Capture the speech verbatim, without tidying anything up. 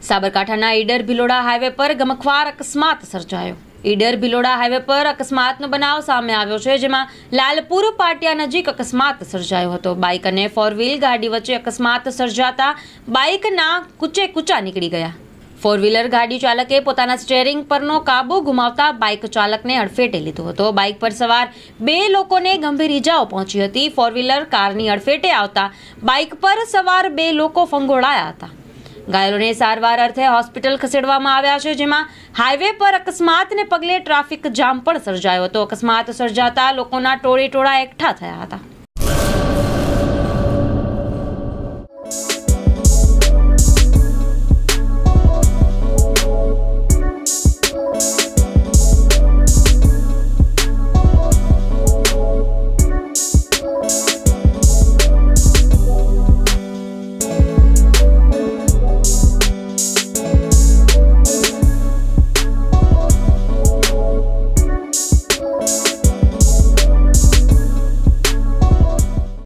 સાબરકાંઠાના ઈડર ભિલોડા હાઈવે પર ગમખ્વાર અકસ્માત સર્જાયો। ઈડર ભિલોડા હાઈવે પર અકસ્માતનો બનાવ સામે આવ્યો છે, જેમાં લાલપુર પાટિયા નજીક અકસ્માત સર્જાયો હતો। બાઇક અને ફોર વ્હીલ ગાડી વચ્ચે અકસ્માત સર્જાતા બાઇકના કૂચે કૂચા નીકળી ગયા। ફોર વ્હીલર ગાડી ચાલકે પોતાના સ્ટીયરિંગ પરનો કાબુ ગુમાવતા બાઇક ચાલકને અડફેટે લીધો હતો। બાઇક પર સવાર બે લોકોને ગંભીર ઇજાઓ પહોંચી હતી। ફોર વ્હીલર કારની અડફેટે આવતા બાઇક પર સવાર બે લોકો ફંગોળાયા હતા। घायलों सारवार अर्थे होस्पिटल खसेड़वामां आव्या छे, जेमां हाईवे पर अकस्मातने पगले ट्राफिक जाम पण सर्जायो हतो। अकस्मात सर्जाता लोकोना टोळे टोळा एकठा थया हता।